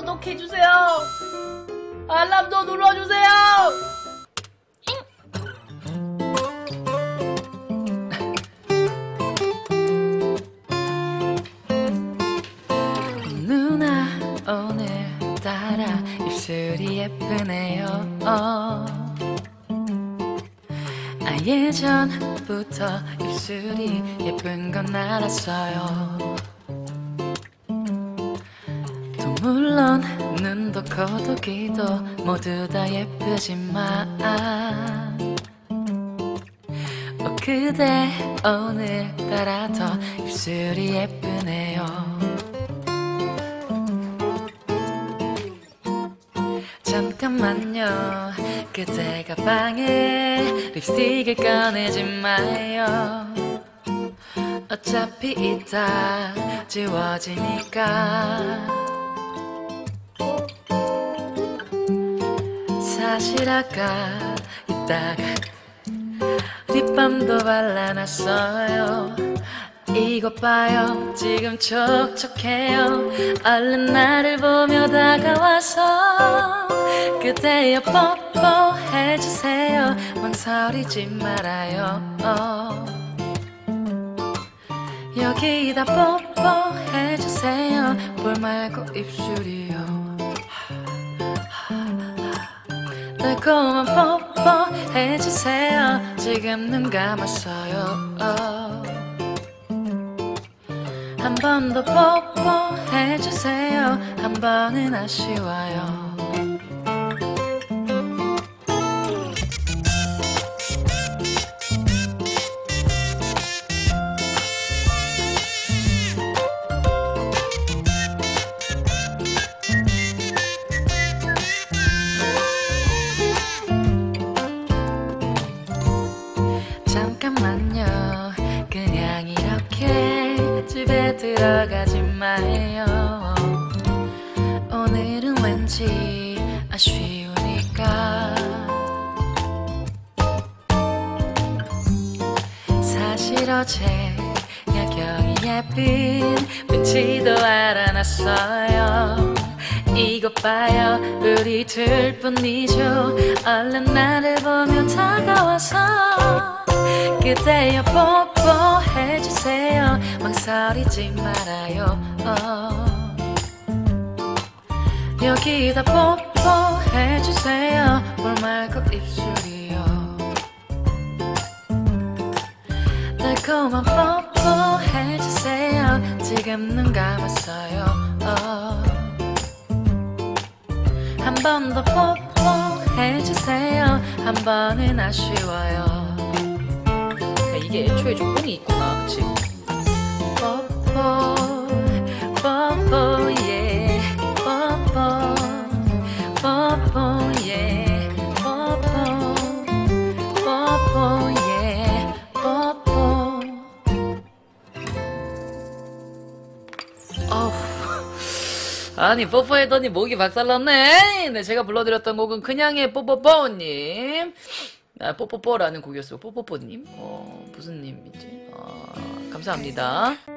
구독해주세요. 알람도 눌러주세요. 누나 오늘따라 입술이 예쁘네요. 예전부터 입술이 예쁜 건 알았어요. 또 물론 눈도 코도 귀도 모두 다 예쁘지만 그대 오늘따라 더 입술이 예쁘네요. 잠깐만요, 그대 가방에 립스틱을 꺼내지 마요. 어차피 이따 지워지니까. 사실 아까 이따가 립밤도 발라놨어요. 이것 봐요, 지금 촉촉해요. 얼른 나를 보며 다가와서 그대여 뽀뽀해주세요. 망설이지 말아요. 여기다 뽀뽀해주세요. 볼 말고 입술이요. 달콤한 뽀뽀해주세요. 지금 눈 감았어요. 한 번 더 뽀뽀해주세요. 한 번은 아쉬워요. 잠깐만요, 그냥 이렇게 집에 들어가지 마요. 오늘은 왠지 아쉬우니까. 사실 어제 야경이 예쁜 왠지도 알아놨어요. 이것 봐요, 우리 둘뿐이죠. 얼른 나를 보며 다가와서 그대여 뽀뽀해주세요. 망설이지 말아요. 여기다 뽀뽀해주세요. 볼 말고 입술이요. 달콤한 뽀뽀해주세요. 지금 눈 감았어요. 한 번 더 뽀뽀해주세요. 한 번은 아쉬워요. 이게 애초에 조건이 있구나, 그치? 뽀뽀 뽀뽀 예 뽀뽀 뽀뽀 예 뽀뽀 뽀뽀 예 뽀뽀. 어우, 아니 뽀뽀했더니 목이 박살났네. 네, 제가 불러드렸던 곡은 그냥의 뽀뽀뽀님, 뽀뽀뽀라는 곡이었어요. 뽀뽀뽀님, 무슨 님이지? 감사합니다.